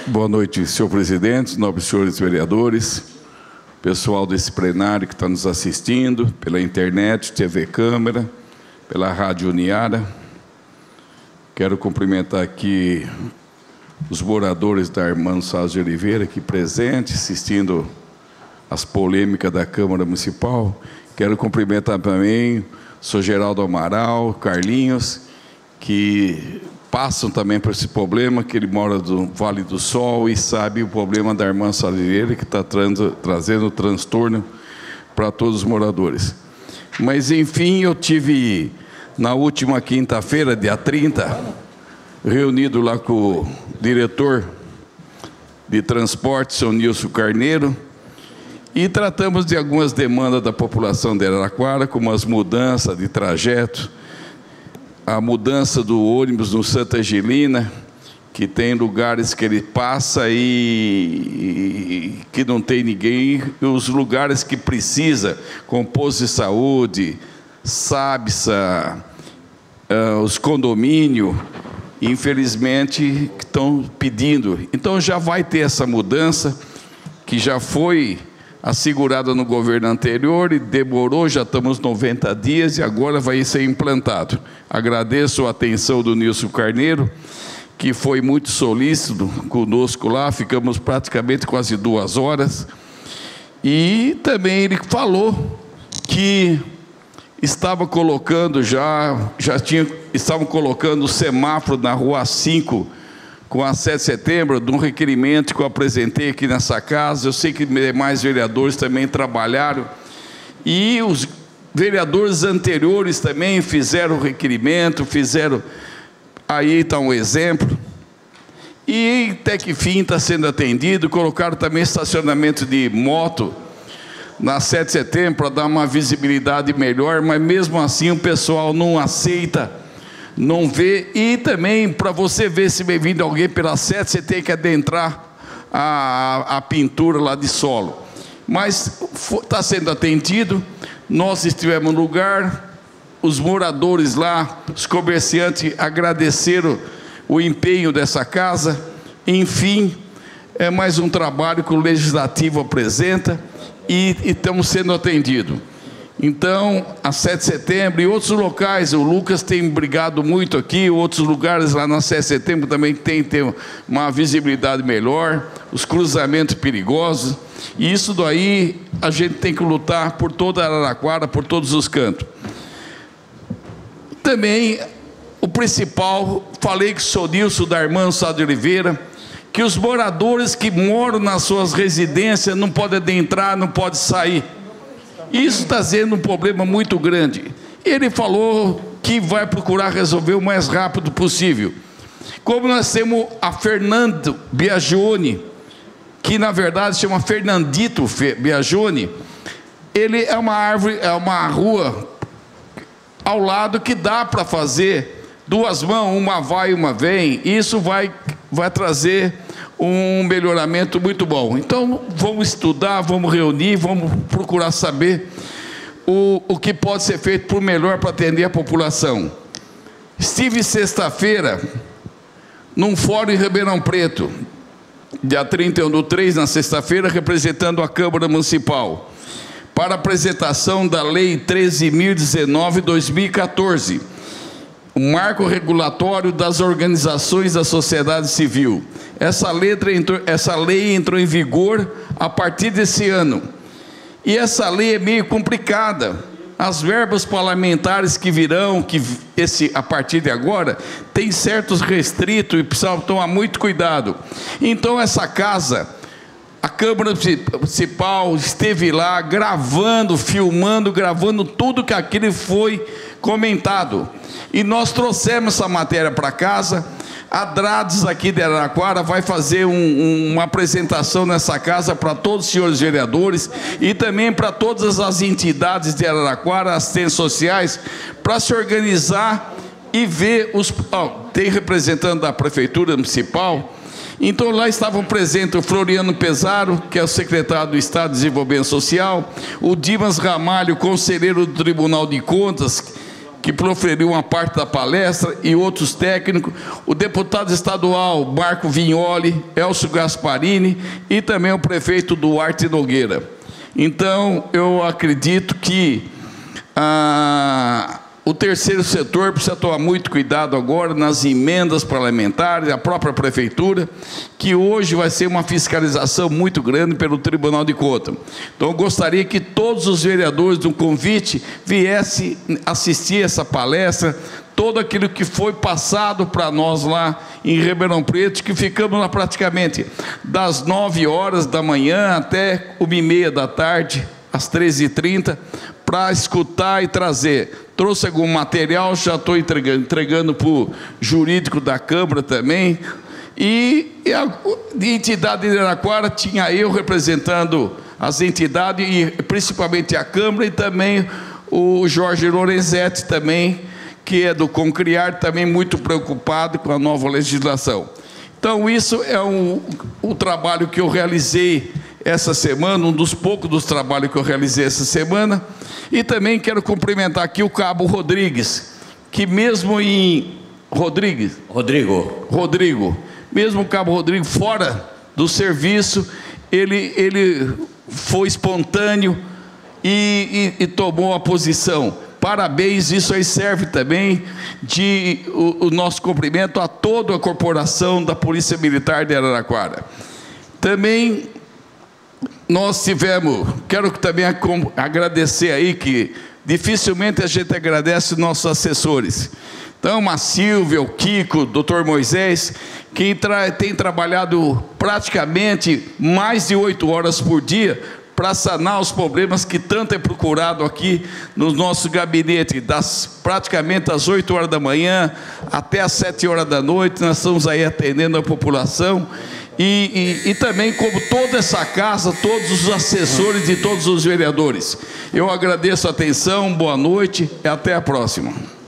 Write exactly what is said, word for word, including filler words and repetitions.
Boa noite, senhor presidente, nobres senhores vereadores, pessoal desse plenário que está nos assistindo, pela internet, T V Câmara, pela Rádio Uniara. Quero cumprimentar aqui os moradores da Armando Salles de Oliveira, aqui presentes, assistindo as polêmicas da Câmara Municipal. Quero cumprimentar também o senhor Geraldo Amaral, Carlinhos, que passam também por esse problema, que ele mora do Vale do Sol e sabe o problema da Armando Salles de Oliveira, que está trazendo transtorno para todos os moradores. Mas, enfim, eu tive, na última quinta-feira, dia trinta, reunido lá com o diretor de transporte, seu Nilson Carneiro, e tratamos de algumas demandas da população de Araraquara, como as mudanças de trajeto, a mudança do ônibus no Santa Angelina, que tem lugares que ele passa e, e que não tem ninguém, e os lugares que precisa, como posto de saúde, Sabsa, uh, os condomínios, infelizmente, estão pedindo. Então já vai ter essa mudança, que já foi assegurada no governo anterior e demorou, já estamos noventa dias e agora vai ser implantado. Agradeço a atenção do Nilson Carneiro, que foi muito solícito conosco lá, ficamos praticamente quase duas horas, e também ele falou que estava colocando já, já tinha, estavam colocando o semáforo na rua cinco, com a sete de setembro, de um requerimento que eu apresentei aqui nessa casa. Eu sei que demais vereadores também trabalharam, e os vereadores anteriores também fizeram o requerimento, fizeram, aí está um exemplo, e até que fim está sendo atendido. Colocaram também estacionamento de moto na sete de setembro, para dar uma visibilidade melhor, mas mesmo assim o pessoal não aceita, não vê. E também, para você ver se vem vindo alguém pela sete, você tem que adentrar a, a pintura lá de solo. Mas está sendo atendido, nós estivemos no lugar, os moradores lá, os comerciantes agradeceram o empenho dessa casa. Enfim, é mais um trabalho que o Legislativo apresenta e, e estamos sendo atendidos. Então, a sete de setembro e outros locais, o Lucas tem brigado muito aqui, outros lugares lá na sete de setembro também tem, tem uma visibilidade melhor, os cruzamentos perigosos, e isso daí a gente tem que lutar por toda Araraquara, por todos os cantos. Também, o principal, falei que sou Nilson da Armando Salles de Oliveira, que os moradores que moram nas suas residências não podem adentrar, não podem sair. Isso está sendo um problema muito grande. Ele falou que vai procurar resolver o mais rápido possível. Como nós temos a Fernando Biagione, que na verdade chama Fernandito Biagione, ele é uma árvore, é uma rua ao lado que dá para fazer duas mãos, uma vai e uma vem. Isso vai, vai trazer um melhoramento muito bom. Então, vamos estudar, vamos reunir, vamos procurar saber o, o que pode ser feito por melhor para atender a população. Estive sexta-feira num fórum em Ribeirão Preto, dia trinta e um do três, na sexta-feira, representando a Câmara Municipal, para apresentação da Lei treze mil e dezenove de dois mil e quatorze, o marco regulatório das organizações da sociedade civil. Essa, letra entrou, essa lei entrou em vigor a partir desse ano. E essa lei é meio complicada. As verbas parlamentares que virão, que esse, a partir de agora, tem certos restritos e precisam tomar muito cuidado. Então, essa casa, a Câmara Municipal esteve lá gravando, filmando, gravando tudo que aquilo foi comentado. E nós trouxemos essa matéria para casa. A Drades aqui de Araraquara vai fazer um, um, uma apresentação nessa casa para todos os senhores vereadores e também para todas as entidades de Araraquara, assistentes sociais, para se organizar e ver os... Oh, tem representante da Prefeitura Municipal. Então lá estavam presentes o Floriano Pesaro, que é o secretário do Estado de Desenvolvimento Social, o Dimas Ramalho, conselheiro do Tribunal de Contas, que proferiu uma parte da palestra, e outros técnicos, o deputado estadual Marco Vignoli, Elcio Gasparini e também o prefeito Duarte Nogueira. Então, eu acredito que ah, o terceiro setor precisa tomar muito cuidado agora nas emendas parlamentares, a própria prefeitura, que hoje vai ser uma fiscalização muito grande pelo Tribunal de Contas. Então, eu gostaria que todos os vereadores do convite viessem assistir essa palestra, todo aquilo que foi passado para nós lá em Ribeirão Preto, que ficamos lá praticamente das nove horas da manhã até uma e meia da tarde, às treze e trinta, para escutar e trazer. Trouxe algum material, já estou entregando, entregando para o jurídico da Câmara também. E, e a de entidade de Araraquara tinha eu representando as entidades, e principalmente a Câmara, e também o Jorge Lorenzetti também, que é do Concriar, também muito preocupado com a nova legislação. Então, isso é um, um trabalho que eu realizei essa semana, um dos poucos dos trabalhos que eu realizei essa semana. E também quero cumprimentar aqui o Cabo Rodrigues, que mesmo em... Rodrigues? Rodrigo. Rodrigo. Mesmo o Cabo Rodrigo fora do serviço, ele, ele foi espontâneo e, e, e tomou a posição. Parabéns, isso aí serve também de o, o nosso cumprimento a toda a corporação da Polícia Militar de Araraquara. Também nós tivemos, quero também agradecer aí, que dificilmente a gente agradece os nossos assessores. Então, a Silvia, o Kiko, o doutor Moisés, que tra tem trabalhado praticamente mais de oito horas por dia para sanar os problemas que tanto é procurado aqui no nosso gabinete, das praticamente às oito horas da manhã até às sete horas da noite, nós estamos aí atendendo a população. E, e, e também, como toda essa casa, todos os assessores e todos os vereadores. Eu agradeço a atenção, boa noite e até a próxima.